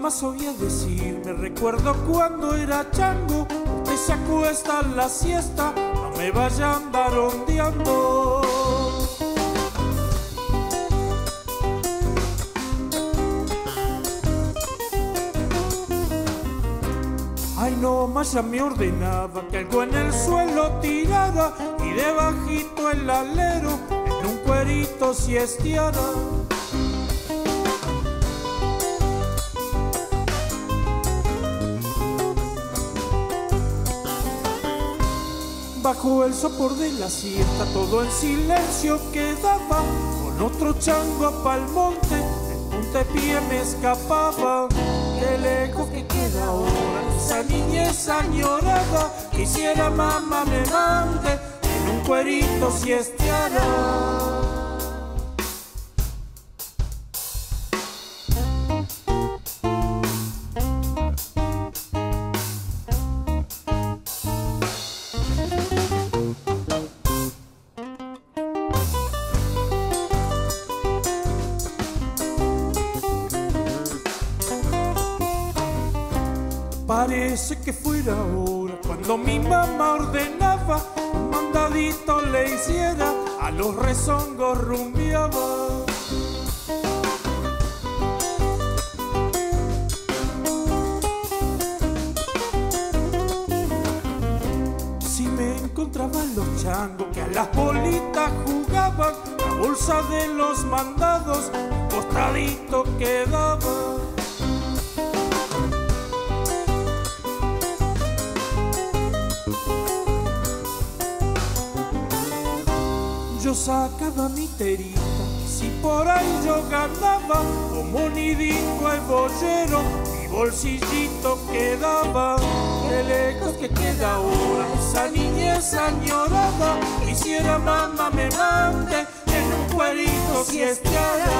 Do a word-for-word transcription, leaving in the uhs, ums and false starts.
mamá solía decir, me recuerdo cuando era chango, que se acuesta en la siesta, no me vayan barondeando. Ay, no, más ya me ordenaba que algo en el suelo tirara y debajito el alero en un cuerito siesteara. Bajo el sopor de la siesta todo en silencio quedaba, con otro chango pa'l monte, el puntapié me escapaba. Qué lejos que queda ahora esa niñez añorada, quisiera mamá me mande en un cuerito siesteara. Parece que fuera ahora cuando mi mamá ordenaba un mandadito le hiciera, a los rezongos rumbeaba. Si me encontraban los changos que a las bolitas jugaban, la bolsa de los mandados un costadito quedaba. Yo sacaba mi terita, si por ahí yo ganaba, como nidito el bollero, mi bolsillito quedaba. Qué lejos que queda ahora esa niñez añorada, quisiera mamá me mande en un cuerito siesteara.